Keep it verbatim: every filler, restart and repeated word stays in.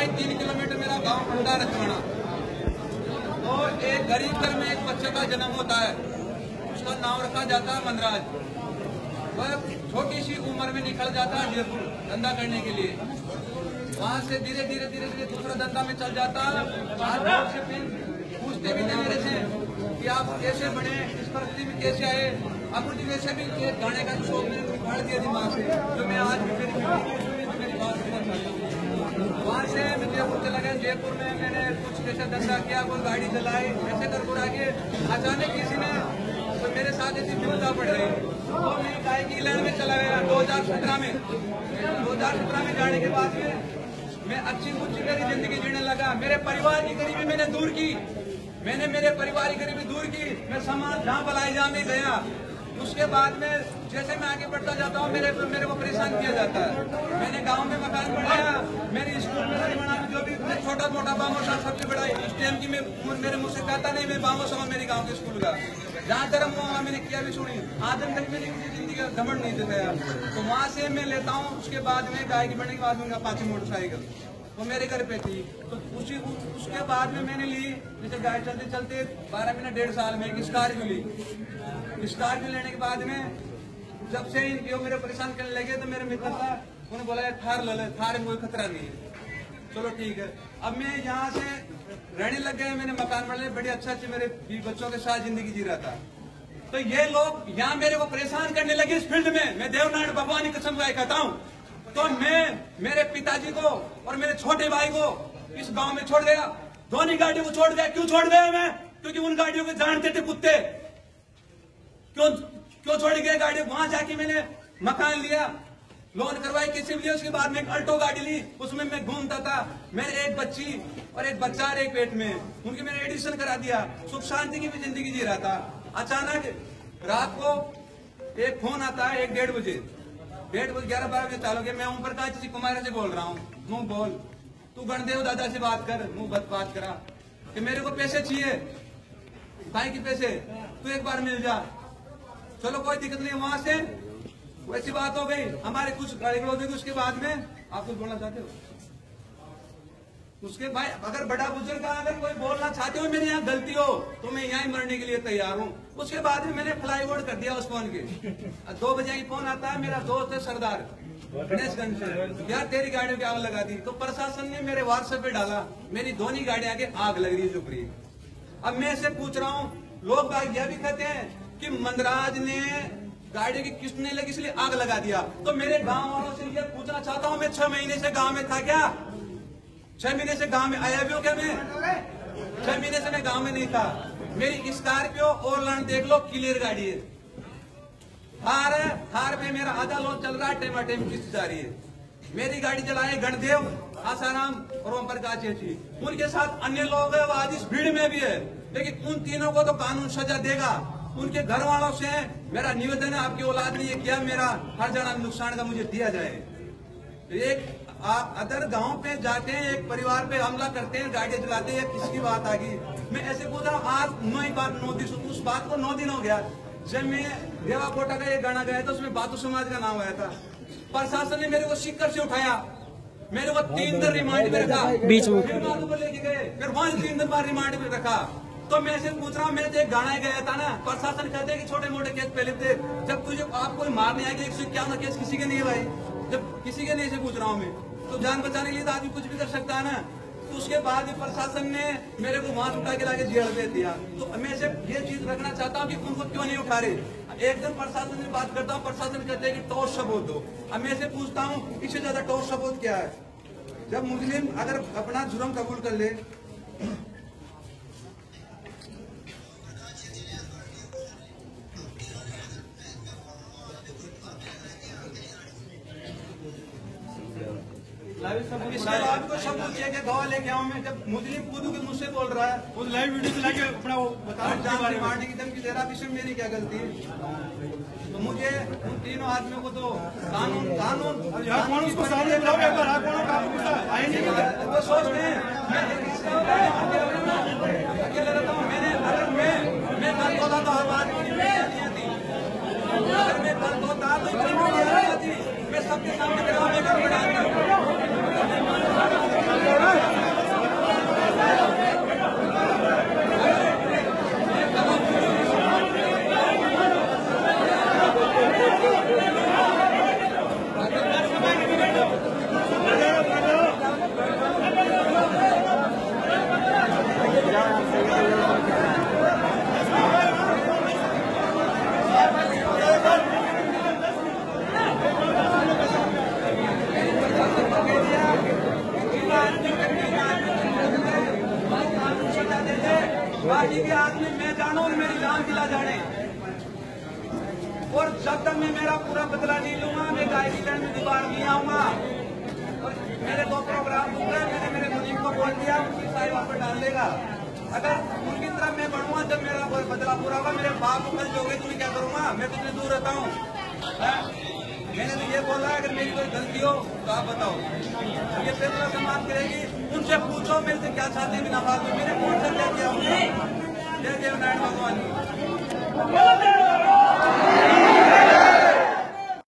ढाई तीन किलोमीटर मेरा गांव पड़ता रचवाड़ा। तो एक गरीब घर में एक बच्चे का जन्म होता है, उसका नाम रखा जाता है मनराज। वह छोटी सी उम्र में निकल जाता है जयपुर धंधा करने के लिए। वहाँ से धीरे धीरे धीरे धीरे दूसरा धंधा में चल जाता है। पूछते भी थे मेरे से कि आप कैसे बने, इस परिस्थिति में कैसे आए। अब मुझे वैसे भी गाने का शौक मैंने उखाड़ दिया दिमाग से, जो मैं आज भी मेरी मेरी बात करना चाहता हूँ। वहाँ से मैं जयपुर चला गया। जयपुर में मैंने कुछ जैसे धंधा किया, कोई गाड़ी चलाई, ऐसे कर बुरा के अचानक किसी ने तो मेरे साथ ऐसी विपदा पड़ रही तो मैं गाय की लाइन में चला गया। दो हजार सत्रह में दो हजार सत्रह में जाने के बाद में मैं अच्छी कुछ मेरी जिंदगी जीने लगा। मेरे परिवार की गरीबी मैंने दूर की, मैंने मेरे परिवार की गरीबी दूर की। मैं समाज जहाँ भलाई जहाँ में गया, उसके बाद में जैसे मैं आगे बढ़ता जाता हूँ मेरे मेरे को परेशान किया जाता है। मैंने गांव में मकान बनाया, मेरी स्कूल में बना, जो भी छोटा मोटा बामोसा सबसे बड़ा इस टाइम की मैं मेरे मुँह से कहता नहीं मैं बामोसा मेरे गाँव के स्कूल का जहाँ धर्म हुआ मैंने किया भी सुनी। आज तक मेरी जिंदगी का घमंड नहीं दिखाया। तो वहाँ से मैं लेता हूँ। उसके बाद में गाय की बढ़ने के बाद में पांचवी मोटरसाइकिल वो मेरे घर पे थी। तो उसी उसके बाद में मैंने ली, जैसे गाय चलते चलते बारह महीने डेढ़ साल में एक स्कॉर्पियो ली। स्कॉर्पियो लेने के बाद में जब से ये मेरे परेशान करने लगे तो मेरे मित्र था, उन्होंने बोला थार ले ले, थार में कोई खतरा नहीं है। चलो ठीक है। अब मैं यहाँ से रहने लग गए, मैंने मकान बना बड़े अच्छे अच्छे मेरे बच्चों के साथ जिंदगी जी रहा था। तो ये लोग यहाँ मेरे को परेशान करने लगे इस फील्ड में। मैं देवनारायण भगवान की कसम खाए कहता हूँ। तो मैं मेरे पिताजी को और मेरे छोटे भाई को इस गांव में छोड़ गया। दोनों गाड़ियों को छोड़ गया। क्यों छोड़ गया मैं? क्योंकि उन गाड़ियों को जानते थे कुत्ते। क्यों क्यों छोड़ गए गाड़ियों? वहां जाके मैंने मकान लिया, लोन करवाई, किसी भी। उसके बाद में एक अल्टो गाड़ी ली, उसमें मैं घूमता था। मेरे एक बच्ची और एक बच्चा और एक पेट में, उनकी मैंने एडिशन करा दिया। सुख शांति की भी जिंदगी जी रहा था। अचानक रात को एक फोन आता है, एक डेढ़ बजे डेढ़ बजे ग्यारह बारह बजे चालू गया। मैं ओम प्रकाश जी कुमार से बोल रहा हूँ। मुंह बोल, तू गणदेव दादा से बात कर। मुंह बत बात करा कि मेरे को पैसे चाहिए। भाई के पैसे तू एक बार मिल जा। चलो कोई दिक्कत नहीं। वहां से वैसी बात हो गई। हमारे कुछ गाड़ी हो गई। उसके बाद में आप कुछ बोलना चाहते हो? उसके भाई अगर बड़ा बुजुर्ग का अगर कोई बोलना चाहते हो मेरी यहाँ गलती हो तो मैं यहाँ ही मरने के लिए तैयार हूँ। उसके बाद में मैंने फ्लाई ओवर कर दिया उस फोन के। दो बजे की फोन आता है, मेरा दोस्त है सरदार गणेशगंज से, यार तेरी गाड़ियों की आग लगा दी। तो प्रशासन ने मेरे व्हाट्सएप पे डाला, मेरी दोनों गाड़ियां के आग लग रही है सुप्री। अब मैं से पूछ रहा हूँ, लोग यह भी कहते हैं कि मनराज ने गाड़ी की किस्त नहीं लगी इसलिए आग लगा दिया। तो मेरे गांव वालों से ये पूछना चाहता हूँ, मैं छह महीने से गांव में था क्या? छह महीने से गांव में आया भी हो क्या? मैं छह महीने से मैं गांव में नहीं था। मेरी स्कॉर्पियो और लैंड देख लो, क्लियर गाड़ी है। थार है, थार पे मेरा आधा लोन चल रहा है, टेमा टेम किस्त जा रही है। मेरी गाड़ी चलाए गणदेव, आसाराम और ओम प्रकाश जी। उनके साथ अन्य लोग है, वो आज इस भीड़ में भी है, लेकिन उन तीनों को तो कानून सजा देगा। उनके घर वालों से मेरा निवेदन है, आपकी औलाद ने ये किया, मेरा हर जना नुकसान का मुझे दिया जाए। एक आप अदर गांव पे जाते हैं, एक परिवार पे हमला करते हैं, गाड़ियां चलाते हैं, किसकी बात आ गई? मैं ऐसे पूछ रहा हूँ, आज नौ ही बात नौ दिन, उस बात को नौ दिन हो गया। जब मैं देवा कोटा का एक गाना गाया था, उसमें बातू समाज का नाम आया था। प्रशासन ने मेरे को सिक्कर से उठाया, मेरे को तीन दिन रिमांड में रखा, बीच में लेके गए, फिर वहां तीन दिन बाद रिमांड में रखा। तो मैं ऐसे पूछ रहा हूँ, मेरे तो एक गाना गया था ना, प्रशासन कहते हैं कि छोटे मोटे केस पहले थे, जब तुझे आप कोई मारने आएगी एक सौ इक्यावन केस किसी के नहीं है भाई। जब किसी के नहीं से पूछ रहा हूँ मैं, तो जान बचाने के लिए तो आदमी कुछ भी कर सकता है ना। तो उसके बाद प्रशासन ने मेरे को वहां उठा के लाके जेल दे दिया। तो मैं सिर्फ ये चीज रखना चाहता हूँ कि उनको क्यों नहीं उठा रहे। एक दिन प्रशासन से बात करता हूँ, प्रशासन कहते हैं कि ठोस सबूत दो। अब मैं से पूछता हूँ, इससे ज्यादा ठोस सबूत क्या है? जब मुस्लिम अगर अपना जुर्म कबूल कर ले, इसके बाद को सबूत किया कि गवाह लेके आऊं मैं। जब मुस्लिम खुद के मुझसे बोल रहा है, उस लाइव वीडियो से लाके अपना वो बता मारने की धमकी दे रहा, विषय मेरी क्या गलती है? तो मुझे उन तीनों आदमियों को तो कानून कानून कौन उसको सामने वो सोचते हैं अकेले रहता हूँ। मैंने अगर मैं मैं गलत होता तो हर बात नहीं थी, अगर मैं गलत होता तो इतनी मीडिया थी, मैं सबके सामने मैं मेरा पूरा बदला नहीं लूंगा, मैं गाय की लड़ में दोबारा नहीं आऊंगा। और मेरे दो प्रोग्राम दूंगा, मैंने मेरे मुनीम को बोल दिया, उनकी साई वापस डाल देगा। अगर उनकी तरह मैं बढ़ूंगा, जब मेरा बदला पूरा होगा, मेरे बाप को कल जोगे तो मैं क्या करूंगा? मैं कितनी दूर रहता हूँ। मैंने तो ये बोला, अगर मेरी कोई गलती हो तो आप बताओ। ये फैसला समाप्त करेगी, उनसे पूछो मेरे से क्या चाहते हैं बिना बात में। मैंने कौन सा क्या किया? जय जय नारायण भगवान।